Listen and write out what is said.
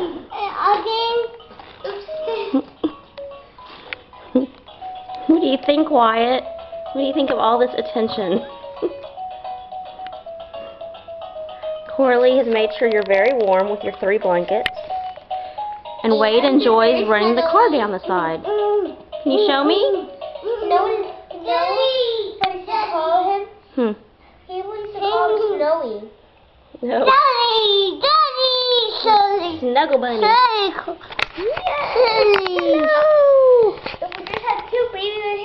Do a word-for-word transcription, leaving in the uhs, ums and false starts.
What do you think, Wyatt? What do you think of all this attention? Coralie has made sure you're very warm with your three blankets. And Wade enjoys running the car down the side. Can you show me? No, Snowy. Can I call him? Hmm. He wants to call him Snowy. No. Daddy, Daddy, Snowy. Snuggle bunny. Daddy.